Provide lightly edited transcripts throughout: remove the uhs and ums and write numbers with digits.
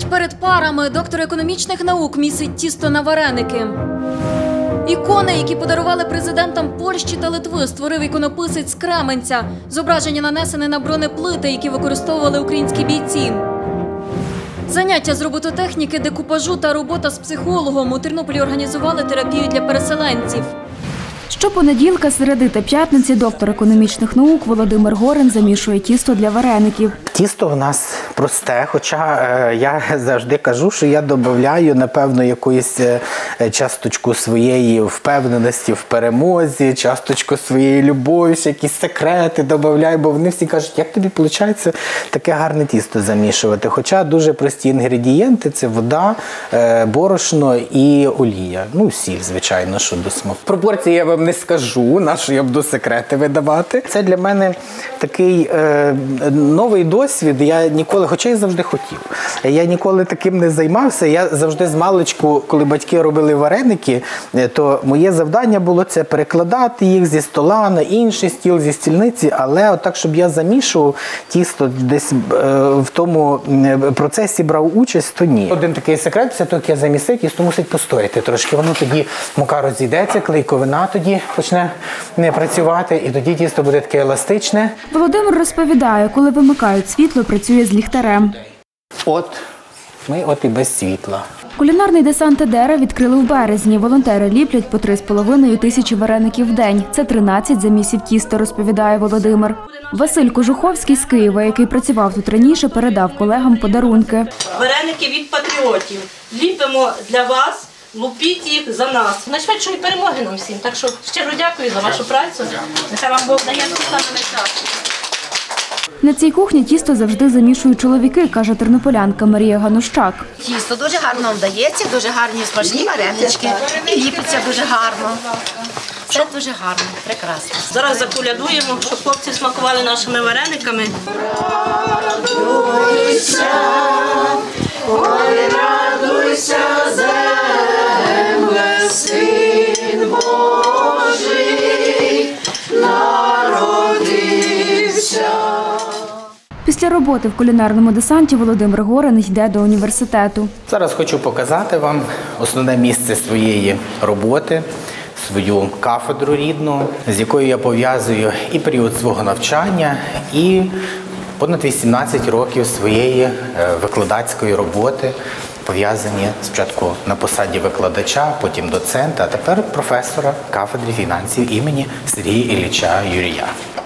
перед парами доктор економічних наук місить тісто на вареники. Ікони, які подарували президентам Польщі та Литви, створив іконописець з Кременця. Зображення нанесені на бронеплити, які використовували українські бійці. Заняття з робототехніки, декупажу та робота з психологом. У Тернополі організували терапію для переселенців. Щопонеділка, середи та п'ятниці доктор економічних наук Володимир Горин замішує тісто для вареників. Тісто в нас просте, хоча я завжди кажу, що я додаю, напевно, якусь часточку своєї впевненості в перемозі, часточку своєї любові, якісь секрети додаю, бо вони всі кажуть, як тобі виходить таке гарне тісто замішувати. Хоча дуже прості інгредієнти – це вода, борошно і олія. Ну, сіль, звичайно, що до смаку. Пропорції я вам не скажу, на що я буду секрети видавати. Це для мене такий новий досвід. Я ніколи, хоча я завжди хотів, я ніколи таким не займався. Я завжди з маличку, коли батьки робили вареники, то моє завдання було це перекладати їх зі стола на інший стіл, зі стільниці, але отак, щоб я замішував тісто, десь в тому процесі брав участь, то ні. Один такий секрет, все таки я замісив, тісто мусить постояти трошки. Воно тоді, мука розійдеться, клейковина тоді почне не працювати, і тоді тісто буде таке еластичне. Володимир розповідає, коли вимикають світло, працює з ліхтарем. Ми і без світла. Кулінарний десант «Едера» відкрили в березні. Волонтери ліплять по 3,5 тисячі вареників в день. Це 13 замісів тіста, розповідає Володимир. Василь Кожуховський з Києва, який працював тут раніше, передав колегам подарунки. Вареники від патріотів. Ліпимо для вас. Лупіть їх за нас. Найшвидшої перемоги нам всім. Так що щиро дякую за вашу працю. Нехай вам Бог дає саме найкраще. На цій кухні тісто завжди замішують чоловіки, каже тернополянка Марія Ганущак. Тісто дуже гарно вдається, дуже гарні смачні варенички. Ліпиться дуже гарно. Все дуже гарно, прекрасно. Зараз заколядуємо, щоб хлопці смакували нашими варениками. Радуйся, ой, радуйся, земле, Син Божий народився. Після роботи в кулінарному десанті Володимир Горин йде до університету. Зараз хочу показати вам основне місце своєї роботи, свою кафедру рідну, з якою я пов'язую і період свого навчання, і понад 18 років своєї викладацької роботи, пов'язані спочатку на посаді викладача, потім доцента, а тепер професора кафедри фінансів імені Сергія Ілліча Юрія.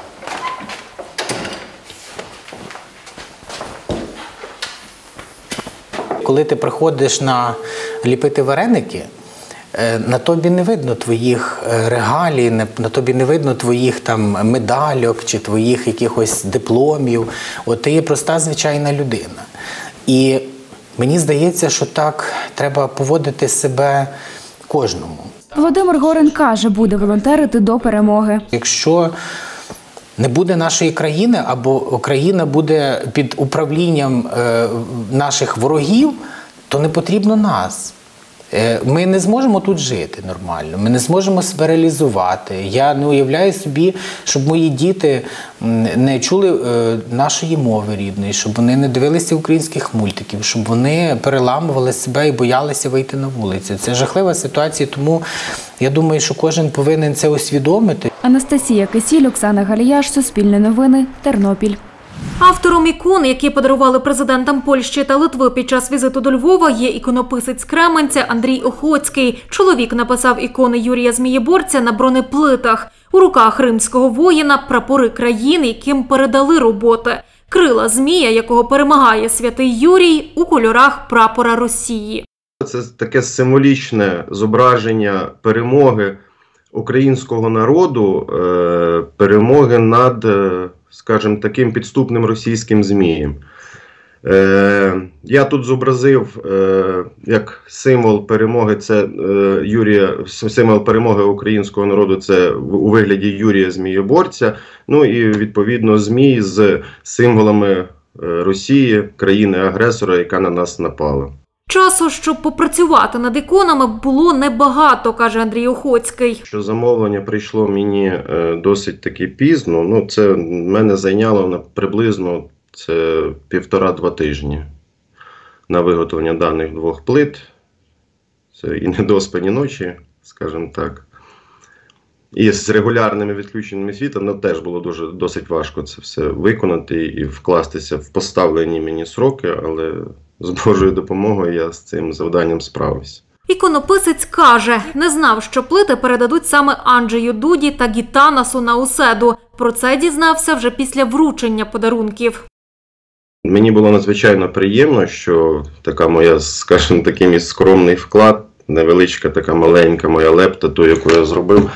Коли ти приходиш ліпити вареники, на тобі не видно твоїх регалій, на тобі не видно твоїх там медальок чи твоїх якихось дипломів. От ти є проста, звичайна людина. І мені здається, що так треба поводити себе кожному. Володимир Горин каже, буде волонтерити до перемоги. Якщо не буде нашої країни, або Україна буде під управлінням наших ворогів, то не потрібно нас. Ми не зможемо тут жити нормально, ми не зможемо себе реалізувати. Я не уявляю собі, щоб мої діти не чули нашої мови рідної, щоб вони не дивилися українських мультиків, щоб вони переламували себе і боялися вийти на вулицю. Це жахлива ситуація, тому я думаю, що кожен повинен це усвідомити. Анастасія Кисіль, Оксана Галіяш, Суспільне новини, Тернопіль. Автором ікон, які подарували президентам Польщі та Литви під час візиту до Львова, є іконописець з Кременця Андрій Охоцький. Чоловік написав ікони Юрія Змієборця на бронеплитах. У руках римського воїна прапори країн, яким передали роботи. Крила змія, якого перемагає святий Юрій, у кольорах прапора Росії. Це таке символічне зображення перемоги українського народу, перемоги над, скажімо, таким підступним російським змієм. Я тут зобразив як символ перемоги, це символ перемоги українського народу, це у вигляді Юрія Змієборця, ну і відповідно змій з символами Росії, країни-агресора, яка на нас напала. Часу, щоб попрацювати над іконами, було небагато, каже Андрій Охоцький. Що замовлення прийшло мені досить таки пізно, ну це мене зайняло приблизно 1,5-2 тижні. на виготовлення даних 2 плит. Це і недоспані ночі, скажімо так. І з регулярними відключеннями світла теж було досить важко це все виконати і вкластися в поставлені мені сроки, але з Божою допомогою я з цим завданням справився. Іконописець каже, не знав, що плити передадуть саме Анджею Дуді та Гітанасу Науседу. Про це дізнався вже після вручення подарунків. Мені було надзвичайно приємно, що така моя, скажімо, такий мій скромний вклад, невеличка така маленька моя лепта, ту, яку я зробив,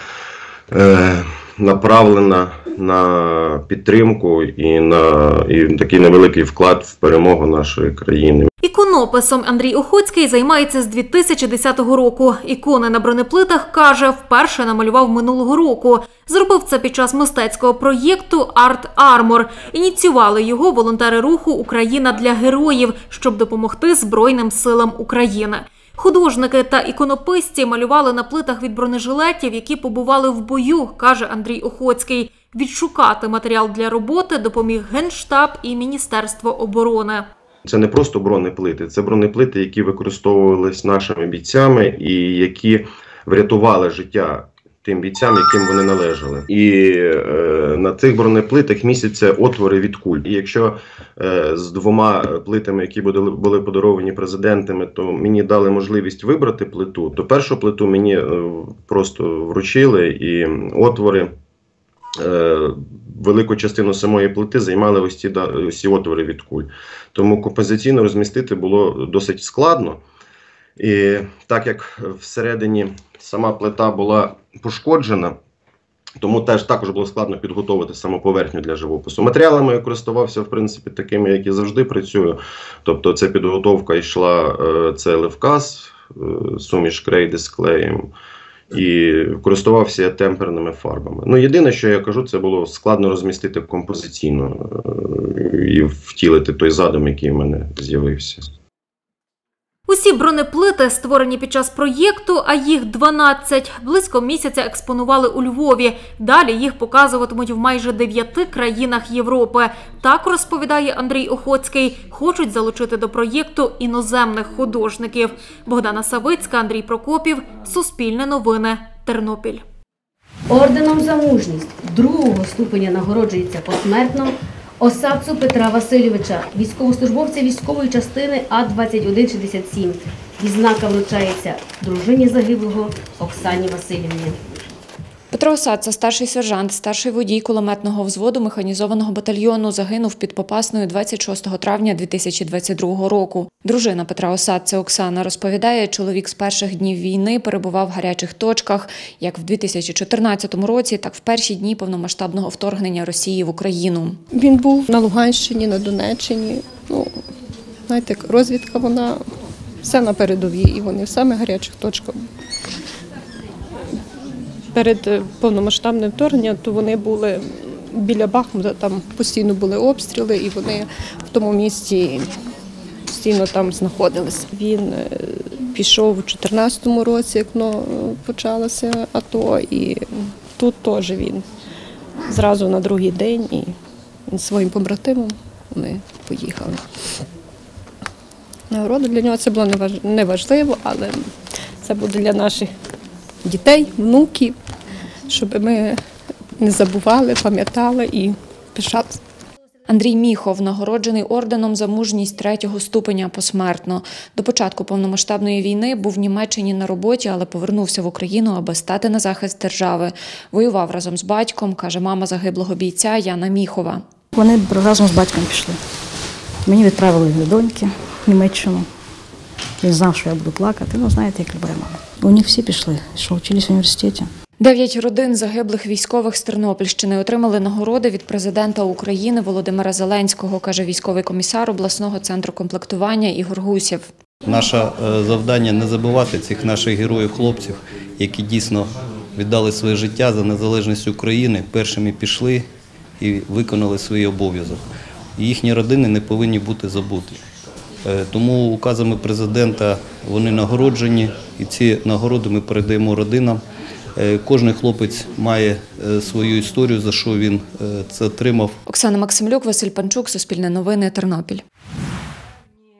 направлена на підтримку і такий невеликий вклад в перемогу нашої країни. Іконописом Андрій Охоцький займається з 2010 року. Ікони на бронеплитах, каже, вперше намалював минулого року. Зробив це під час мистецького проєкту «Арт Армор». Ініціювали його волонтери руху «Україна для героїв», щоб допомогти Збройним силам України. Художники та іконописці малювали на плитах від бронежилетів, які побували в бою, каже Андрій Охоцький. Відшукати матеріал для роботи допоміг Генштаб і Міністерство оборони. Це не просто бронеплити, це бронеплити, які використовувалися нашими бійцями і які врятували життя тим бійцям, яким вони належали. І на цих бронеплитах містяться отвори від куль. І якщо з 2 плитами, які були подаровані президентами, то мені дали можливість вибрати плиту, то першу плиту мені просто вручили, і отвори, велику частину самої плити займали ось ці отвори від куль. Тому композиційно розмістити було досить складно. І так як всередині сама плита була пошкоджена, тому також було складно підготувати саму поверхню для живопису. Матеріалами я користувався, в принципі, такими, як і завжди працюю. Тобто ця підготовка йшла, це левказ, суміш крейди з клеєм, і користувався я темперними фарбами. Єдине, що я кажу, це було складно розмістити композиційно і втілити той задум, який в мене з'явився. Усі бронеплити створені під час проєкту, а їх 12. Близько місяця експонували у Львові. Далі їх показуватимуть в майже 9 країнах Європи. Так, розповідає Андрій Охоцький, хочуть залучити до проєкту іноземних художників. Богдана Савицька, Андрій Прокопів, Суспільне новини, Тернопіль. Орденом за мужність 2-го ступеня нагороджується посмертно Осадцу Петра Васильовича, військовослужбовця військової частини А-2167. Відзнака вручається дружині загиблого Оксані Васильівні. Петро Осадца, старший сержант, старший водій кулеметного взводу механізованого батальйону, загинув під Попасною 26 травня 2022 року. Дружина Петра Осадця Оксана розповідає, чоловік з перших днів війни перебував в гарячих точках, як в 2014 році, так в перші дні повномасштабного вторгнення Росії в Україну. Він був на Луганщині, на Донеччині. Знаєте, розвідка, вона все на передовій, і вони в самих гарячих точках. Перед повномасштабним вторгненням, то вони були біля Бахмута, там постійно були обстріли, і вони в тому місці постійно там знаходилися. Він пішов у 2014 році, як почалося АТО, і тут теж він зразу на другий день і зі своїм побратимом вони поїхали. Нагорода для нього це було неважливо, але це буде для наших дітей, внуків, щоб ми не забували, пам'ятали і пишалися. Андрій Міхов нагороджений орденом за мужність 3-го ступеня посмертно. До початку повномасштабної війни був в Німеччині на роботі, але повернувся в Україну, аби стати на захист держави. Воював разом з батьком, каже мама загиблого бійця Яна Міхова. Вони разом з батьком пішли. Мені відправили до доньки в Німеччину. Він знав, що я буду плакати. Знаєте, як люба мама. У них всі пішли, що вчились в університеті. 9 родин загиблих військових з Тернопільщини отримали нагороди від президента України Володимира Зеленського, каже військовий комісар обласного центру комплектування Ігор Гусєв. Наше завдання – не забувати цих наших героїв-хлопців, які дійсно віддали своє життя за незалежність України, першими пішли і виконали свій обов'язок. Їхні родини не повинні бути забуті. Тому указами президента вони нагороджені, і ці нагороди ми передаємо родинам. Кожен хлопець має свою історію, за що він це отримав. Оксана Максимлюк, Василь Панчук, Суспільне новини, Тернопіль. У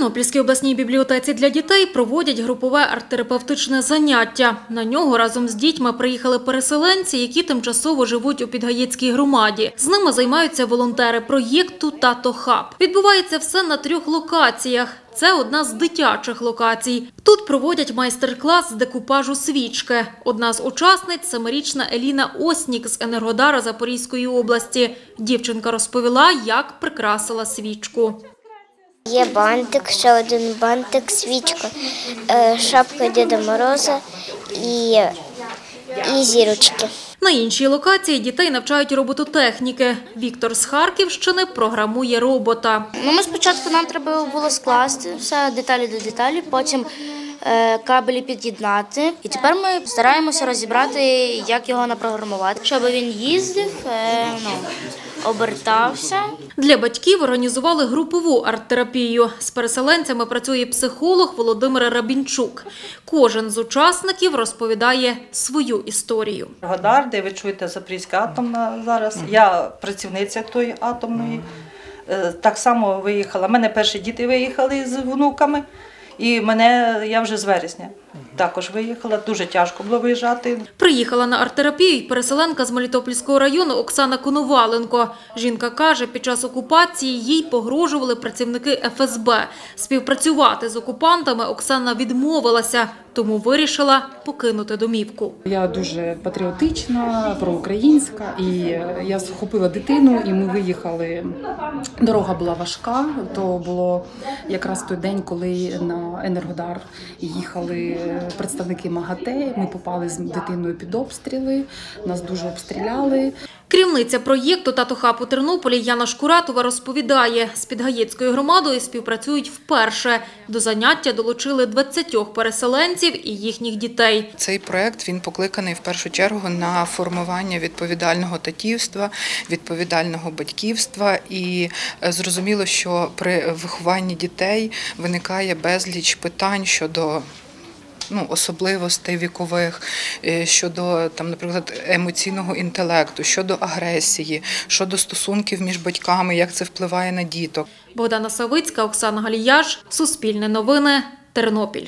Тернопільській обласній бібліотеці для дітей проводять групове арт-терапевтичне заняття. На нього разом з дітьми приїхали переселенці, які тимчасово живуть у Підгаєцькій громаді. З ними займаються волонтери проєкту «Тато Хаб». Відбувається все на 3 локаціях. Це одна з дитячих локацій. Тут проводять майстер-клас з декупажу свічки. Одна з учасниць – 7-річна Еліна Оснік з Енергодара Запорізької області. Дівчинка розповіла, як прикрасила свічку. Є бантик, ще один бантик, свічка, шапка Діда Мороза і зірочки. На іншій локації дітей навчають робототехніки. Віктор з Харківщини програмує робота. Ми спочатку нам треба було скласти все деталі до деталі, потім кабелі під'єднати. І тепер ми стараємося розібрати, як його напрограмувати, щоб він їздив, обертався. Для батьків організували групову арт-терапію. З переселенцями працює психолог Володимир Рабінчук. Кожен з учасників розповідає свою історію. Енергодар, де ви чуєте, Запорізька атомна зараз. Я працівниця тої атомної. Так само виїхала. У мене перші діти виїхали з внуками. І я вже з вересня також виїхала, дуже тяжко було виїжджати. Приїхала на арт-терапію й переселенка з Мелітопольського району Оксана Коноваленко. Жінка каже, під час окупації їй погрожували працівники ФСБ. Співпрацювати з окупантами Оксана відмовилася, тому вирішила покинути домівку. Я дуже патріотична, проукраїнська, і я схопила дитину, і ми виїхали. Дорога була важка, то було якраз той день, коли на Енергодар їхали представники МАГАТЕ, ми попали з дитиною під обстріли, нас дуже обстріляли. Керівниця проєкту «Тато Хаб» у Тернополі Яна Шкуратова розповідає, з Підгаєцькою громадою співпрацюють вперше. До заняття долучили 20 переселенців і їхніх дітей. Цей проєкт, він покликаний в першу чергу на формування відповідального татівства, відповідального батьківства. І зрозуміло, що при вихованні дітей виникає безліч питань щодо особливостей вікових, щодо, наприклад, емоційного інтелекту, щодо агресії, щодо стосунків між батьками, як це впливає на діток. Богдана Савицька, Оксана Галіяш, Суспільне новини, Тернопіль.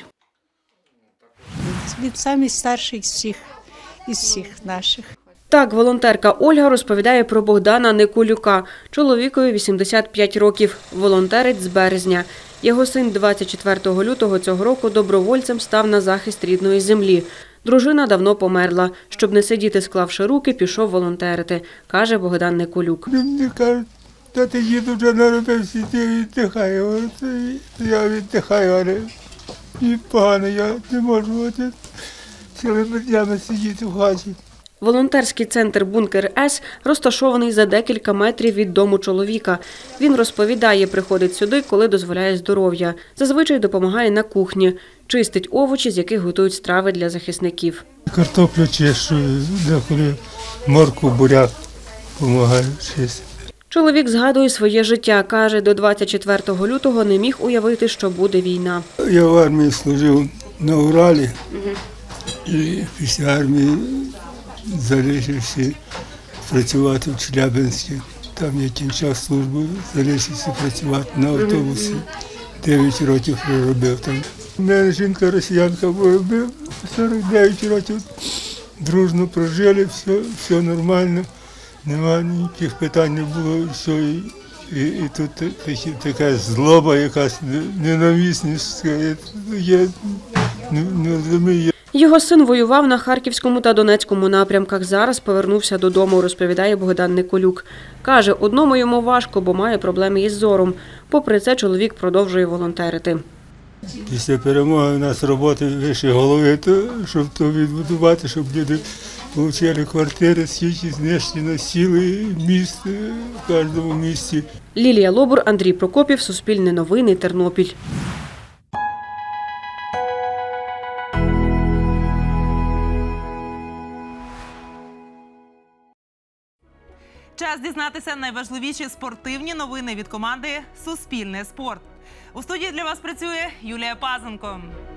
Він самий старший із всіх наших. Так, волонтерка Ольга розповідає про Богдана Никулюка. Чоловікові 85 років, волонтерець з березня. Його син 24 лютого цього року добровольцем став на захист рідної землі. Дружина давно померла. Щоб не сидіти, склавши руки, пішов волонтерити, каже Богдан Никулюк. Мені кажуть, та ти діду вже наробився, ти віддихай. Я віддихаю, але і погано, я не можу цілими днями сидіти в хаті. Волонтерський центр «Бункер-С» розташований за декілька метрів від дому чоловіка. Він розповідає, приходить сюди, коли дозволяє здоров'я. Зазвичай допомагає на кухні, чистить овочі, з яких готують страви для захисників. Картоплю чищу, деколи моркву, буряк допомагаю чистити. Чоловік згадує своє життя. Каже, до 24 лютого не міг уявити, що буде війна. Я в армії служив на Уралі і після армії залишився працювати в Челябинську. Там я кінчав службу, залишився працювати на автобусі. 9 років проробив там. У мене жінка росіянка була, 49 років. Дружно прожили, все нормально, немає ніяких питань не було. Все, і тут така злоба, якась ненависність є, не розумію. Його син воював на Харківському та Донецькому напрямках. Зараз повернувся додому, розповідає Богдан Никулюк. Каже, одному йому важко, бо має проблеми із зором. Попри це, чоловік продовжує волонтерити. Після перемоги у нас роботи вище голови, щоб то відбудувати, щоб люди отримали квартири, скільки знищено сіли міст в кожному місті. Лілія Лобур, Андрій Прокопів, Суспільне новини, Тернопіль. Час дізнатися найважливіші спортивні новини від команди «Суспільне спорт». У студії для вас працює Юлія Пазенко.